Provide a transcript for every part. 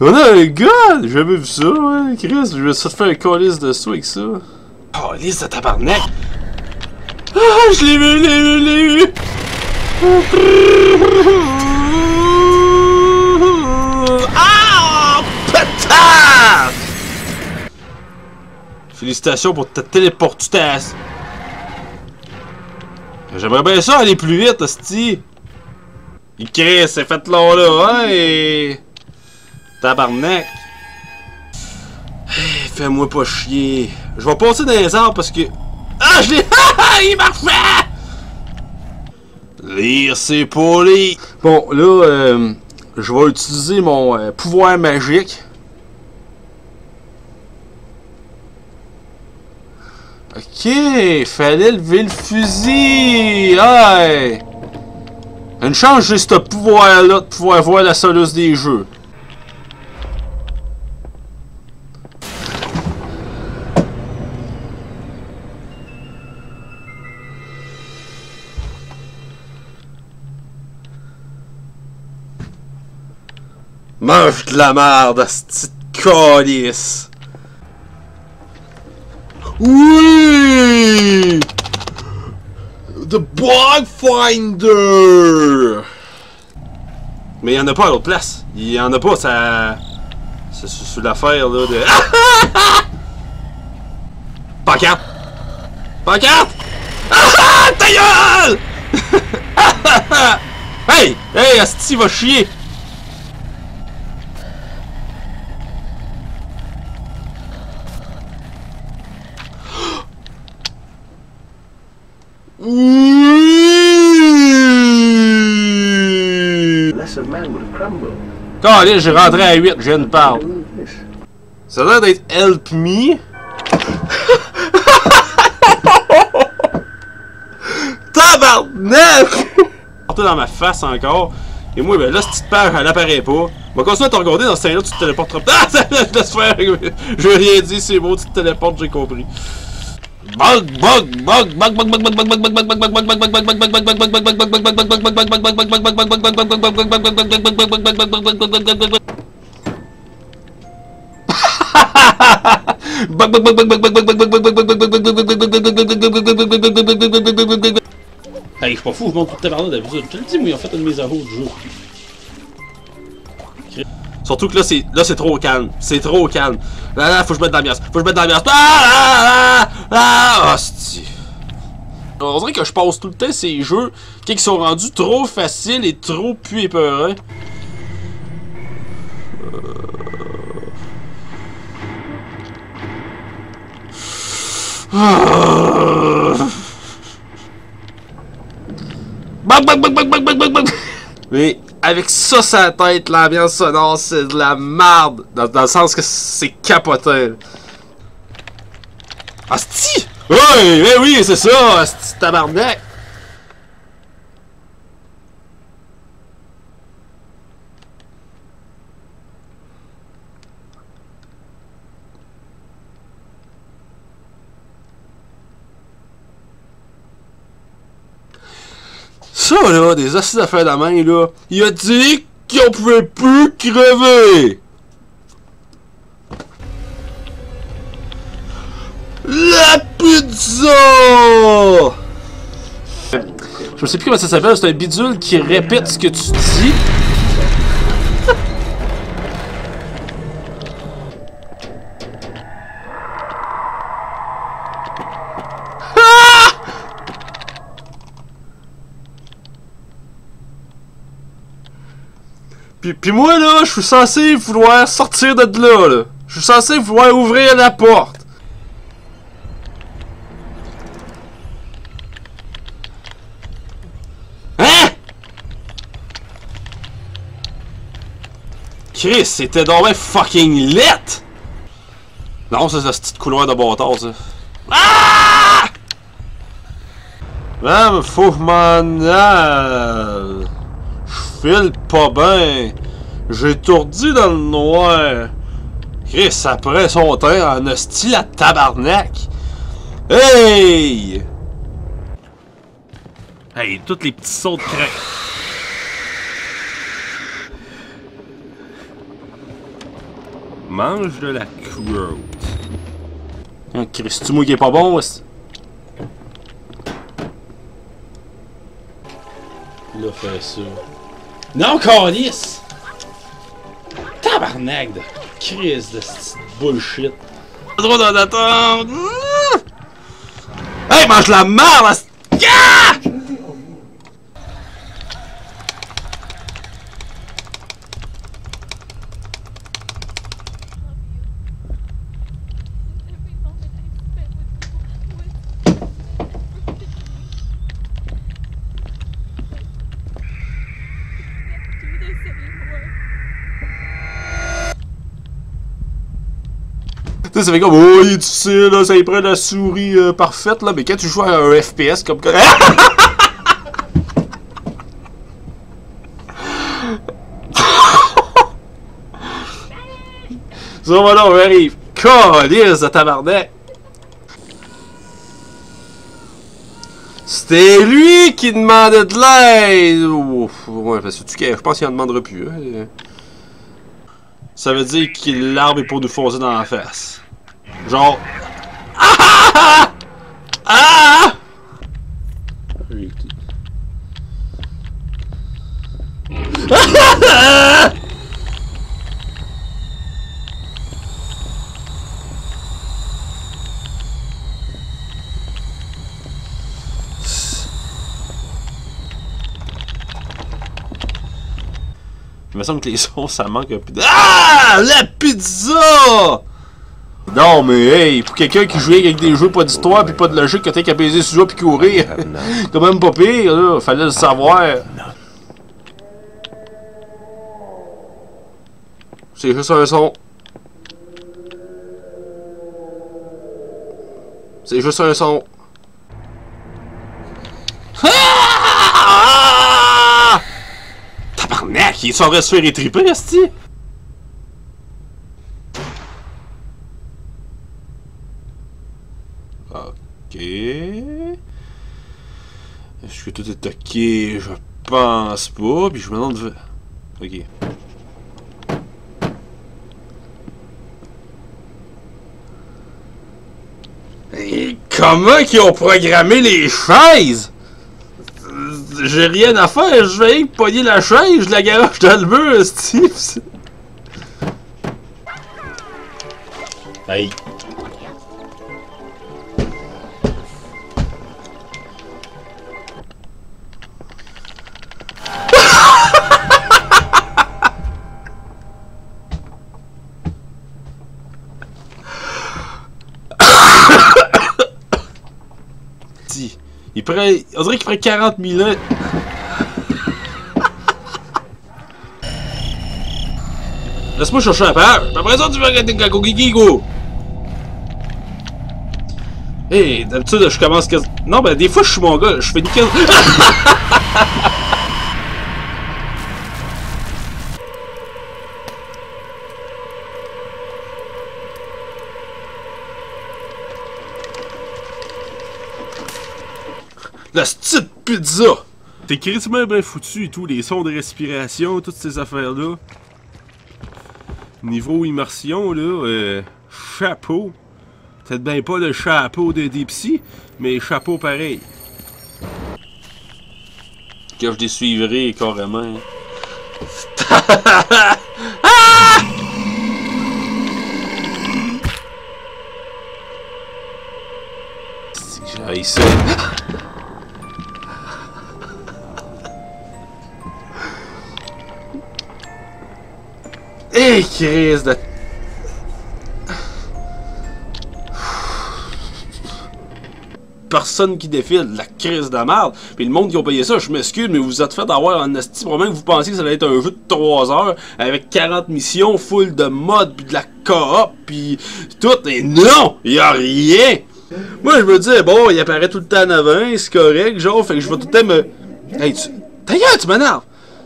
On a un gars! J'ai jamais vu ça, ouais. Chris, je vais ça te faire un calice de ça avec ça. Oh, lisse de tabarnak! Ah, je l'ai vu, je l'ai vu! Ah! Putain! Félicitations pour ta téléportation. J'aimerais bien ça aller plus vite, hostie. Il crée, c'est fait long là, hein, et... Tabarnak. Hey, fais-moi pas chier. Je vais passer dans les arbres parce que... Ah, je l'ai... Il marchait! Lire, c'est pas lire. Bon, là, je vais utiliser mon pouvoir magique. Ok, fallait lever le fusil. Hey! Une chance, j'ai ce pouvoir-là de pouvoir voir la soluce des jeux. Mange de la merde, cette calice. Oui! The Bug Finder! Mais il y en a pas à l'autre place. Il y en a pas, ça... C'est sur l'affaire, là, de... Pancarte! Pancarte! Ah! Ta gueule! Hey! Hey, asti va chier! Allez, j'ai rentré à 8, je ne parle. Ça a l'air d'être Help Me. Tabarnak! Porté dans ma face encore. Et moi, ben là, cette petite page, elle apparaît pas. On va continuer à te regarder dans ce scène-là, tu te téléportes trop. Ah, laisse faire! Je veux rien dire, c'est beau, tu te téléportes, j'ai compris. Bug, bug, bug, bug, bug, bug, bug, bug, bug, bug, bug, bug, bug, bug, hey, je suis pas fou, je monte tout le tabarnak d'habitude. Je te le dis, moi, ils ont fait une mise à jour du jeu. Surtout que là, c'est trop calme. C'est trop calme. Là, faut que je mette de l'ambiance. Faut que je mette de l'ambiance. Hostie. On dirait que je passe tout le temps ces jeux qui sont rendus trop faciles et trop plus épeurants. Mais avec ça sur la tête, l'ambiance sonore, c'est de la merde. Dans le sens que c'est capoté. Asti! Oui, mais oui, c'est ça, asti tabarnak! Ça là, des assises à faire la main là, il a dit qu'on pouvait plus crever! La pizza! Je sais plus comment ça s'appelle, c'est un bidule qui répète ce que tu dis. Puis moi là, je suis censé vouloir sortir de là. Je suis censé vouloir ouvrir la porte. Hein? Chris, c'était donc bien fucking lit! Non, c'est ce petit couloir de bâtard, ça. Ah! Même faut que je m'en aille. File pas bien. J'ai étourdi dans le noir. Chris, après son temps en hostie la tabarnak. Hey! Hey, tous les petits sauts de crainte. Mange de la croûte. Hein, Christ, moi qui est pas bon, ouais. Là, fais ça. Non, calice! Tabarnak de crise de cette bullshit. Pas trop d'en attendre. Hey, mange la merde! Ah! Tu sais, ça fait comme, oh, il est difficile, là, ça y prend la souris parfaite, là, mais quand tu joues à un FPS comme... Ça, voilà, on arrive. Calisse de tabarnak! C'était lui qui demandait de l'aide! Ouf, ouais, parce que je pense qu'il en demandera plus. Hein. Ça veut dire que l'arbre est pour nous foncer dans la face. Genre... Ah! Ah! Ah! Il me semble que les sons, ça manque un peu de... Ah! La pizza! Non, mais hey, pour quelqu'un qui jouait avec des jeux pas d'histoire pis pas de logique, que t'as qu'à baiser sur pis courir, quand même pas pire, là, fallait le savoir. C'est juste un son. C'est juste un son. Ah! Tabarnak, il saurait se faire étriper, esti! Ok. Est-ce que tout est ok? Je pense pas. Puis je me demande... Ok. Et comment ils ont programmé les chaises? J'ai rien à faire. Je vais pogner la chaise, je la garoche dans le mur, Steve. Hey. Il prend... On dirait qu'il prend 40 minutes. Laisse-moi chercher la page. Après ça, tu vas arrêter le go. Hey, d'habitude, je commence quasi... Non, ben, des fois, je suis mon gars. Je fais nickel. La petite pizza! T'es crissement bien foutu et tout, les sons de respiration, toutes ces affaires-là. Niveau immersion, là, chapeau. Peut-être bien pas le chapeau de Dipsy, mais chapeau pareil. Que je les suivrai carrément. J'ai essayé. Hey, crise de... Personne qui défile, la crise de merde. Puis le monde qui a payé ça, je m'excuse, mais vous vous êtes fait avoir un esti. Probablement que vous pensiez que ça allait être un jeu de 3 heures avec 40 missions, full de modes, puis de la coop, puis tout. Et non! Y a rien! Moi, je me dis, bon, il apparaît tout le temps en avant, c'est correct, genre, fait que je vais tout le temps me... Hey, ta gueule, tu m'énerves!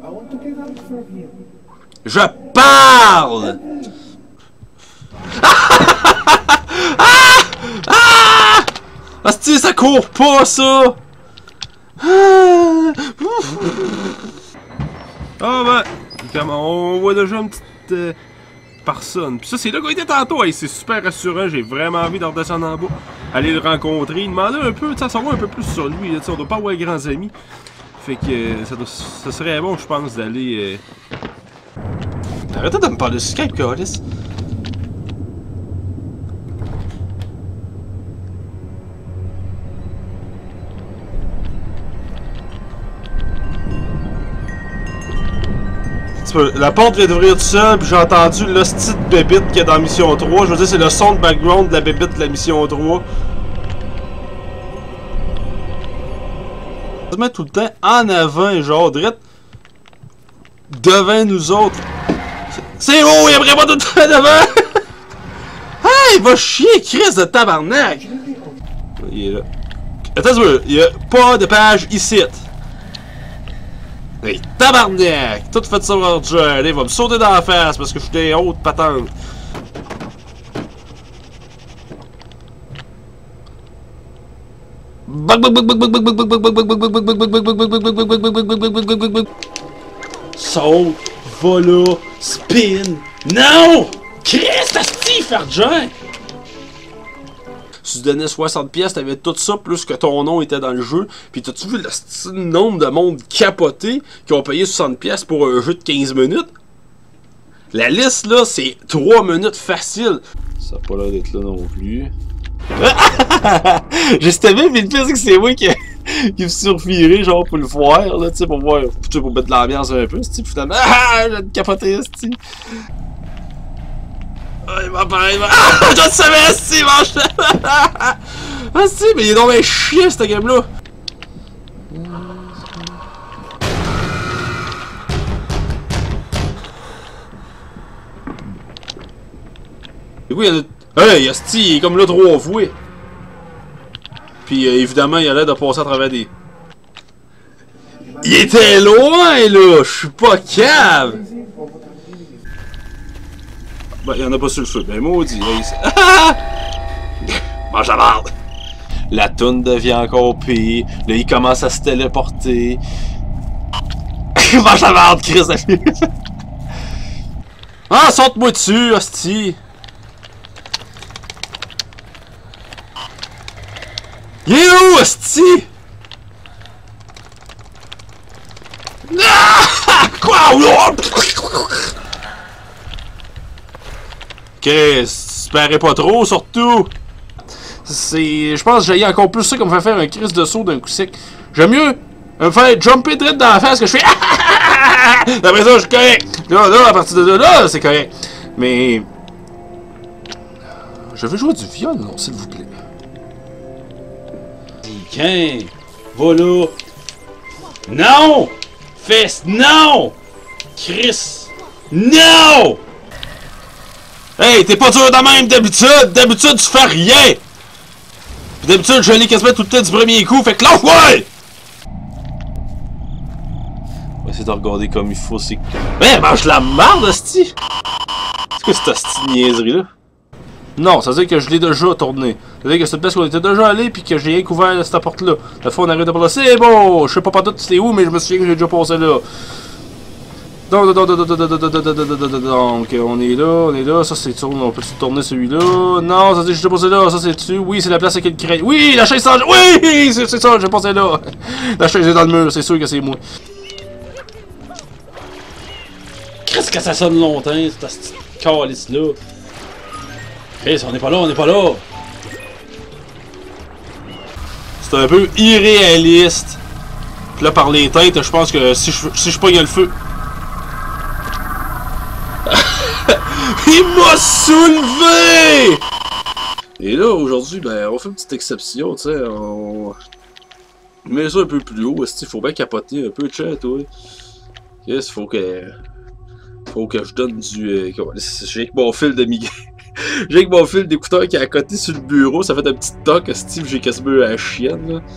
Je parle! Asti, ça court pas, ça! Ah ben, on voit déjà une petite personne. Puis ça, c'est là qu'on était tantôt. Hey, c'est super rassurant. J'ai vraiment envie de redescendre en bas. Aller le rencontrer. Demander un peu, tu sais, savoir un peu plus sur lui. Là, on doit pas avoir grands amis. Fait que ça serait bon, je pense, d'aller... Arrêtez de me parler sur Skype, Calis. La porte vient d'ouvrir tout seul, puis j'ai entendu l'hostie de bébite qu'il y a dans Mission 3. Je veux dire, c'est le son de background de la bébite de la Mission 3. On se met tout le temps en avant, genre, direct devant nous autres. C'est bon, il aimerait pas tout le temps devant! Hey, va chier, Chris de tabarnak! Il est là. Attends, il y a pas de page ici. Hey, tabarnak! Tout fait ça pour John. Il va me sauter dans la face parce que je suis des hautes patentes. Saute, va là, spin. Non! Christ, asti, faire John! Si tu donnais 60 pièces, t'avais tout ça, plus que ton nom était dans le jeu. Puis t'as-tu vu le nombre de monde capoté qui ont payé 60 pièces pour un jeu de 15 minutes? La liste, là, c'est 3 minutes facile. Ça a pas l'air d'être là non plus. Justement, mais le pire, c'est que c'est moi qui me suis refiré, genre, pour le voir, là, tu sais, pour voir, pour mettre de l'ambiance un peu, puis finalement, j'ai capoté, c'ti. Ah, il m'a parlé, il m'a... Ah, je le savais, c'ti, mange. Ah, c'ti, mais il est donc bien chier, cette game-là. Et oui, il y en a... Hey, asti, il est comme là 3 fois. Puis évidemment, il a l'air de passer à travers des... Il était loin, là! Je suis pas cave! Ben, il y en a pas sur le feu. Ben, maudit. Mange la merde! La toune devient encore pire. Là, il commence à se téléporter. Mange la merde, Chris! Ah, saute-moi dessus, asti! Il est où, esti? Ah! Quoi? Qu'est-ce? Tu parais pas trop, surtout? C'est... Je pense que j'ai encore plus ça comme me faire un crise de saut d'un coup sec. J'aime mieux me faire jumper direct dans la face que je fais... Après ça, je suis correct. Là, à partir de là, c'est correct. Mais... Je veux jouer du viol, non, s'il vous plaît. Tiens, voilà. Non! Fesse, non! Chris! Non! Hey, t'es pas dur de même d'habitude! D'habitude, tu fais rien! Pis d'habitude, je l'ai quasiment tout le temps du premier coup, fait que là, ouais! On va essayer de regarder comme il faut, c'est... Mais mange la merde, hostie! C'est quoi cette hostie de niaiserie-là? Non, ça veut dire que je l'ai déjà tourné. Ça veut dire que c'est une place où on était déjà allé puis que j'ai rien couvert cette porte-là. La fois on arrive de par là, c'est bon! Je sais pas tout c'était où, mais je me souviens que j'ai déjà passé là. Donc, on est là, ça c'est tourné, on peut-tu tourner celui-là? Non, ça c'est j'ai déjà passé là, ça c'est dessus. Oui, c'est la place avec le crâne. Oui, la chaise sans... Oui, c'est ça, j'ai passé là. La chaise est dans le mur, c'est sûr que c'est moi. Qu'est-ce que ça sonne longtemps, cette calice-là? Hey, on n'est pas là, on n'est pas là! C'est un peu irréaliste. Puis là, par les têtes, je pense que si je pogne le feu... Il m'a soulevé! Et là, aujourd'hui, ben, on fait une petite exception, tu sais, on met ça un peu plus haut, il faut bien capoter un peu de chat, toi. Yes, faut que je donne du... j'ai mon fil de Miguel. J'ai avec mon fil d'écouteur qui est à côté sur le bureau, ça fait un petit toc, Steve, j'ai quasiment eu la chienne, là.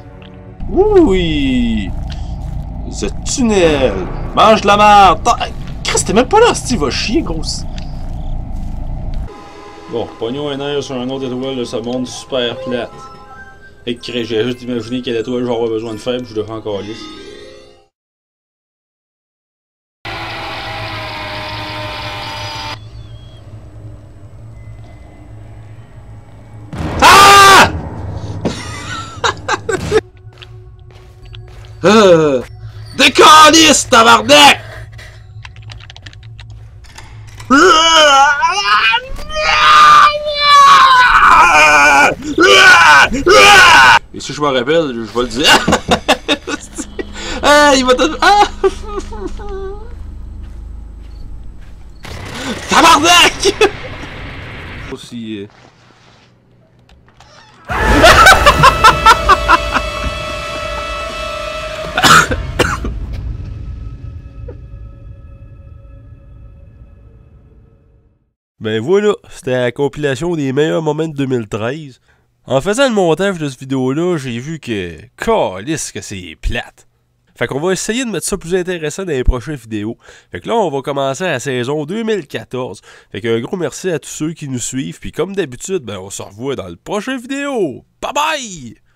Oui! Ce tunnel! Mange de la merde! Chris, t'es même pas là, Steve, va chier, grosse! Bon, pognons un air sur un autre étoile de ce monde super plate. Et que j'ai juste imaginé quelle étoile j'aurais besoin de faire, puis je devrais encore lisse. Décalisse, tabarnak! Et si je me rappelle, je vais le dire. Ah, il va te... Ah! Tabarnak! Aussi... Ben voilà, c'était la compilation des meilleurs moments de 2013. En faisant le montage de cette vidéo-là, j'ai vu que... Calisse que c'est plate. Fait qu'on va essayer de mettre ça plus intéressant dans les prochaines vidéos. Fait que là, on va commencer la saison 2014. Fait qu'un gros merci à tous ceux qui nous suivent. Puis comme d'habitude, ben on se revoit dans le prochain vidéo. Bye bye!